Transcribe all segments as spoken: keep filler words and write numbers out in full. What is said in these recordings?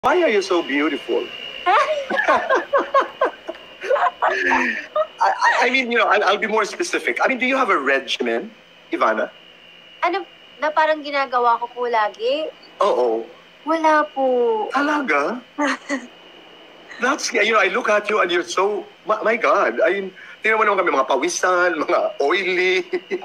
Why are you so beautiful? I, I mean, you know, I'll, I'll be more specific. I mean, do you have a regimen, Ivana? Ano, na parang ginagawa ko po lagi? Oo. Wala po. Talaga? That's, you know, I look at you and you're so, my, my God, I mean, tingnan mo naman kami, mga pawisan, mga oily.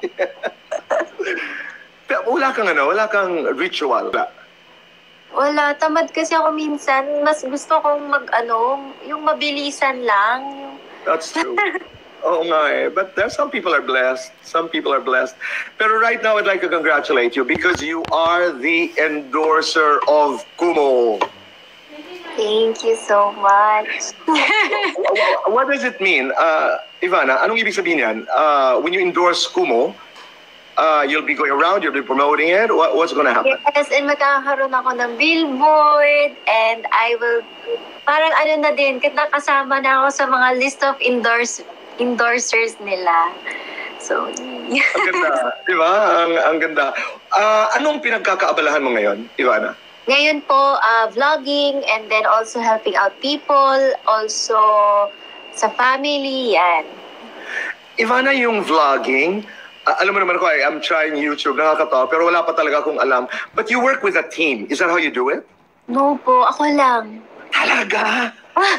Pero wala kang ano, wala kang ritual. Wala. Wala, tamad kasi ako minsan. Mas gusto kong mag, ano, yung mabilisan lang. Yung... That's true. Oo nga eh. But there, some people are blessed. Some people are blessed. Pero right now, I'd like to congratulate you because you are the endorser of Kumo. Thank you so much. What does it mean? Uh, Ivana, anong ibig sabihin yan? Uh, when you endorse Kumo, uh, you'll be going around, you'll be promoting it. What, what's going to happen? Yes, and magkakaroon ako ng billboard and I will, parang ano na din, nakasama na ako sa mga list of endorse, endorsers nila. So, yeah. Ang ganda, di ba? Ang, ang ganda. Uh, anong pinagkakaabalahan mo ngayon, Ivana? Ngayon po, uh, vlogging and then also helping out people, also sa family, yan. Ivana, yung vlogging, uh, alam mo naman ako, I'm trying YouTube, nakakatawa, pero wala pa talaga akong alam. But you work with a team. Is that how you do it? No po, ako lang. Talaga?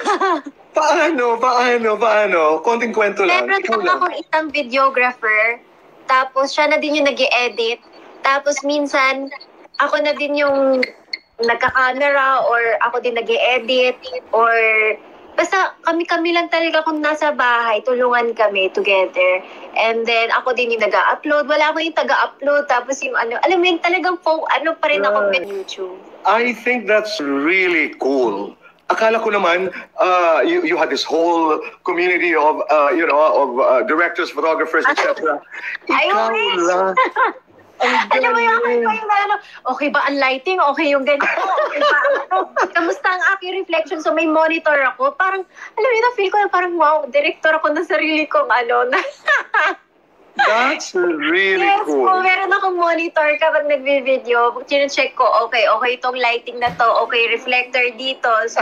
Paano? Paano? Paano? Konting kwento lang. Meron lang akong isang videographer, tapos siya na din yung nag-i-edit, tapos minsan, ako na din yung nagka-camera or ako din nag-i-edit or basta kami-kami lang talaga kung nasa bahay, tulungan kami together. And then ako din yung nag-upload. Wala ako yung taga-upload. Tapos yung ano, alam mo yung talagang po, ano pa rin ako sa YouTube. I think that's really cool. Akala ko naman, uh, you, you had this whole community of, uh, you know, of uh, directors, photographers, et cetera. I wish! Alam mo yung ako yung ano, okay ba ang lighting? Okay yung ganito? Okay ba ano? Kamusta ang aking reflection? So may monitor ako. Parang, alam mo yun, feel ko na parang wow, director ako ng sarili kong ano. That's really yes, cool. Yes po, meron akong monitor kapag nagbi-video. Chine-check ko, okay, okay itong lighting na to. Okay, reflector dito. So,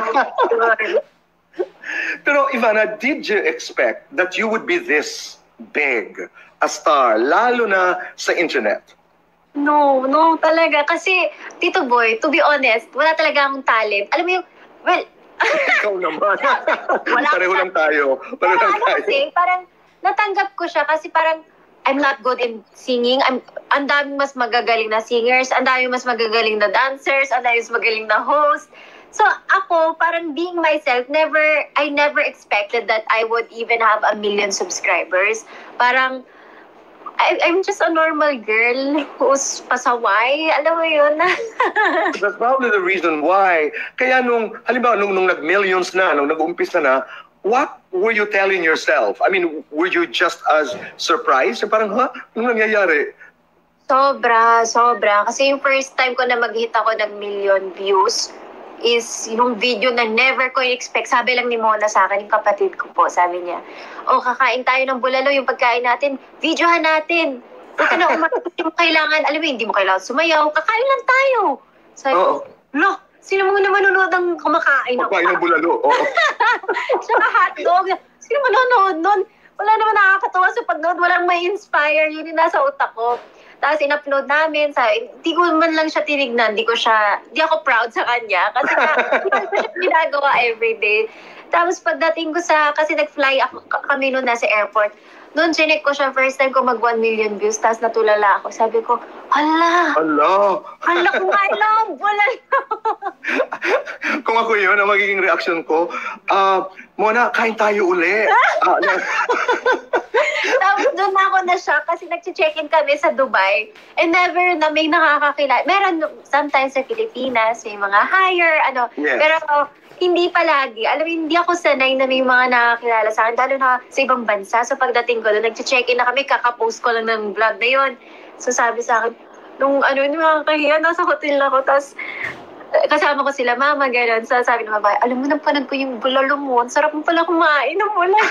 pero Ivana, did you expect that you would be this big a star, lalo na sa internet? No, no talaga. Kasi, Tito Boy, to be honest, wala talaga akong talent. Alam mo yung, well... Ikaw naman. Wala Pareho lang tayo. Pareho lang tayo. Kasi, parang natanggap ko siya kasi parang I'm not good in singing. I'm, ang daming mas magagaling na singers, ang daming mas magagaling na dancers, ang daming mas magaling na host. So, ako, parang being myself, never, I never expected that I would even have a million subscribers. Parang, I, I'm just a normal girl who's pasaway. Alam mo yun? That's probably the reason why. Kaya nung, halimbawa, nung, nung nag-millions na, nung nag-umpisa na, what were you telling yourself? I mean, were you just as surprised? Parang, ha? Anong nangyayari? Sobra, sobra. Kasi yung first time ko na mag-hit ako ng million views is yung video na never ko i-expect. Sabi lang ni Mona sa akin, yung kapatid ko po, sabi niya, o kakain tayo ng bulalo, yung pagkain natin, videohan natin. Huwag ka na umatot, yung kailangan, alam mo, hindi mo kailangan sumayaw, kakain lang tayo. Sabi ko, no, sino mo na manonood ng kumakain ako? Pagkain ng bulalo, oo. Tsaka hotdog, sino manonood nun? Wala naman nakakatawa sa pagnood, walang may inspire, yun yung nasa utak ko. Tapos in-upload namin, sa, hindi ko man lang siya tinignan, hindi ko siya, hindi ako proud sa kanya. Kasi na, hindi ko siya ginagawa everyday. Tapos pagdating ko sa, kasi nag-fly ako, kami noon nasa airport, noon chinek ko siya, first time ko mag one million views, tapos natulala ako. Sabi ko, hala! Hala! Hala ko nga, love! Wala lang! Kung ako yun, ang magiging reaction ko, ah, uh, Mona, kain tayo uli. uh, Tapos doon ako na siya kasi nag-check-in kami sa Dubai and never na may nakakakilala. Meron sometimes sa Pilipinas, may mga hire, ano. Yes. Pero hindi palagi. Alam mo, hindi ako sanay na may mga nakakilala sa akin, lalo na sa ibang bansa. So pagdating ko doon, nag-check-in na kami, kakapost ko lang ng vlog na yun. So sabi sa akin, nung ano, yung mga kahiya, nasa hotel ako, tapos kasama ko sila, mama, gano'n. So, sabi ng babae, alam mo, napanood ko yung bulalo mo. Ang sarap mo pala kumain ng bulalo.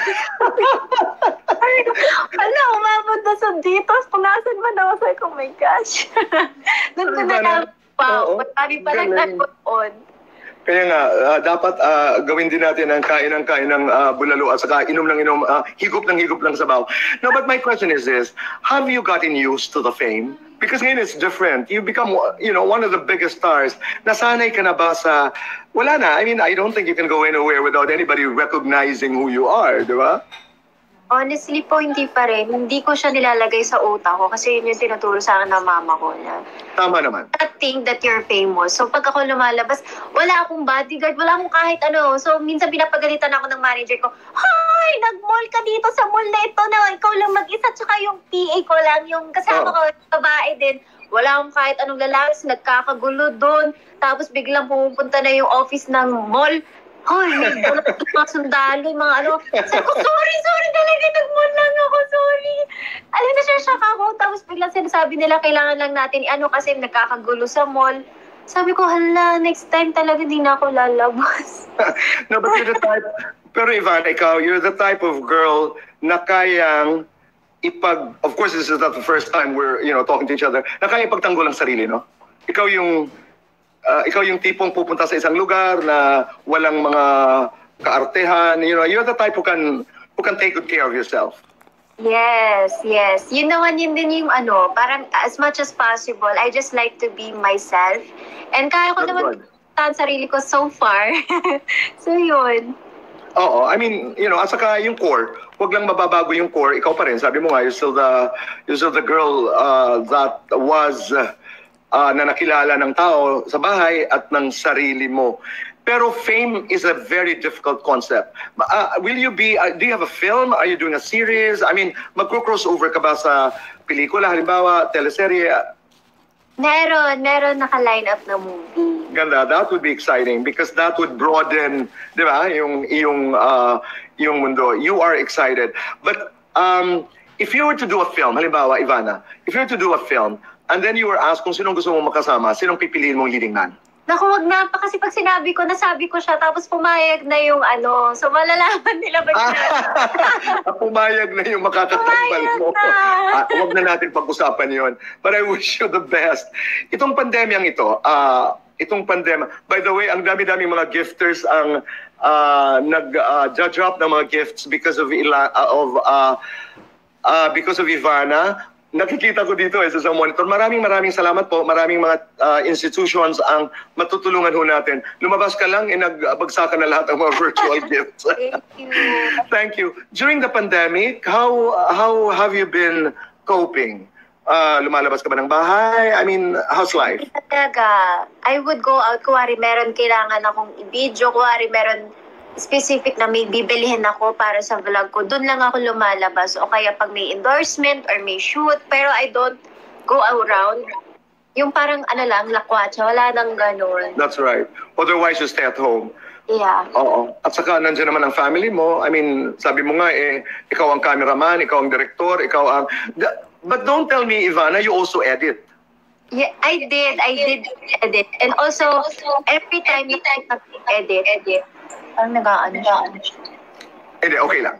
Ala, umabot na sa dito. Kung nasan man ako, sabi ko, oh my gosh. Doon ko na lang pa. Marami palang nag-on. Kaya nga, ah, dapat ah, gawin din natin ang kain ng kain ng ah, bulalo at saka inom ng inom, ah, higop ng higop ng sabaw. No, but my question is this, have you gotten used to the fame? Because ngayon it's different. You become, you know, one of the biggest stars. Nasanay ka na ba sa, wala na, I mean, I don't think you can go anywhere without anybody recognizing who you are, di ba? Honestly po, hindi pa rin. Hindi ko siya nilalagay sa utak ko kasi yun yung tinuturo sa akin ng mama ko na Tama naman. not think that you're famous. So pag ako lumalabas, wala akong bodyguard, wala akong kahit ano. So minsan pinapagalitan ako ng manager ko, "Hi, nag-mall ka dito sa mall na ito na ikaw lang mag-isa tsaka yung P A ko lang, yung kasama Oh. ko, babae din." Wala akong kahit anong lalaki, nagkakagulo doon. Tapos biglang pumupunta na yung office ng mall. Hoy, may bulat ng mga sundalo, yung mga ano. Sabi ko, sorry, sorry talaga, nag-mall lang ako, sorry. Alam na siya, shock ako. Tapos biglang sinasabi nila, kailangan lang natin, ano kasi nagkakagulo sa mall. Sabi ko, hala, next time talaga hindi na ako lalabas. No, but you're the type, pero Ivan, ikaw, you're the type of girl na kayang ipag, of course, this is not the first time we're, you know, talking to each other, na kaya ipagtanggol ang sarili, no? Ikaw yung, uh, ikaw yung tipong pupunta sa isang lugar na walang mga kaartehan, you know, you're the type who can, who can take good care of yourself. Yes, yes. Yun naman yun din yung ano, parang as much as possible, I just like to be myself. And kaya ko That's naman good. ang sarili ko so far. So yun. Oo, I mean, you know, at saka yung core, huwag lang mababago yung core, ikaw pa rin. Sabi mo nga, you're still the, you're still the girl uh, that was, uh, uh, na nakilala ng tao sa bahay at ng sarili mo. Pero fame is a very difficult concept. Uh, will you be, uh, do you have a film? Are you doing a series? I mean, magko-crossover ka ba sa pelikula, halimbawa, teleserye? Meron, meron naka-line up na movie. Ganda, that would be exciting because that would broaden, di ba, yung, yung, uh, yung mundo. You are excited. But um, if you were to do a film, halimbawa, Ivana, if you were to do a film, and then you were asked kung sinong gusto mong makasama, sinong pipiliin mong leading man? Naku, wag na pa kasi pag sinabi ko, nasabi ko siya, tapos pumayag na yung ano, so malalaman nila ba siya? Pumayag na yung makakatambal Pumayag mo. na. Ah, huwag na natin pag-usapan yon. But I wish you the best. Itong pandemyang ito, ah, itong pandemya, by the way, ang dami-daming mga gifters ang ah, nag-drop ng mga gifts because of, ila, ah, of ah, ah, because of Ivana. Nakikita ko dito eh, sa monitor. Maraming maraming salamat po. Maraming mga uh, institutions ang matutulungan ho natin. Lumabas ka lang, eh, nagbagsakan na lahat ng mga virtual gifts. Thank you. Thank you. During the pandemic, how how have you been coping? Uh, lumalabas ka ba ng bahay? I mean, how's life? Talaga, I would go out, kuwari meron kailangan akong i-video, kuwari meron specific na may bibilihin ako para sa vlog ko, doon lang ako lumalabas. O kaya pag may endorsement or may shoot, pero I don't go around. Yung parang ano lang, lakwatsa, wala nang ganun. That's right. Otherwise, you stay at home. Yeah. Oo. At saka nandiyan naman ang family mo. I mean, sabi mo nga eh, ikaw ang cameraman, ikaw ang director, ikaw ang... But don't tell me, Ivana, you also edit. Yeah, I did. I did edit. And also, every time you edit, edit, parang nag-aano siya. Hindi, okay lang.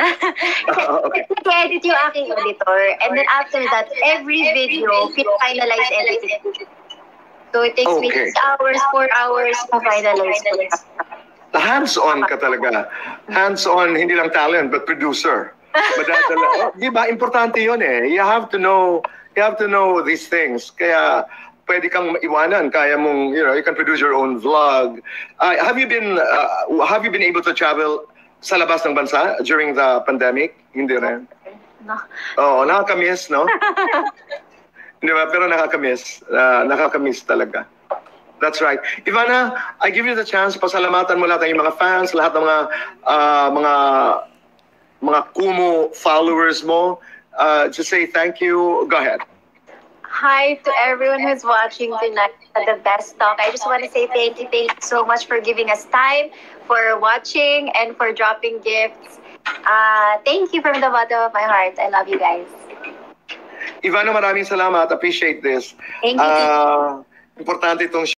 Okay. Nag-edit yung aking editor. And then after that, every video, finalize editing. So it takes me Okay. six hours, four hours to finalize ko. Hands-on ka talaga. Hands-on, hindi lang talent, but producer. Madadala. Oh, di ba? Importante yun eh. You have to know, you have to know these things. Kaya, pwede kang iwanan, kaya mong, you know, you can produce your own vlog. Uh, have you been, uh, have you been able to travel sa labas ng bansa during the pandemic? Hindi rin. No. Oo, nakakamiss, no? Hindi ba? Pero nakakamiss. Uh, nakakamiss talaga. That's right. Ivana, I give you the chance, pasalamatan mo lahat ng mga fans, lahat ng mga, uh, mga, mga Kumu followers mo. Uh, just say thank you. Go ahead. Hi to everyone who's watching tonight at The Best Talk. I just want to say thank you. Thank you so much for giving us time, for watching, and for dropping gifts. Uh, thank you from the bottom of my heart. I love you guys. Ivana, maraming salamat. Appreciate this. Thank you. Uh, importante itong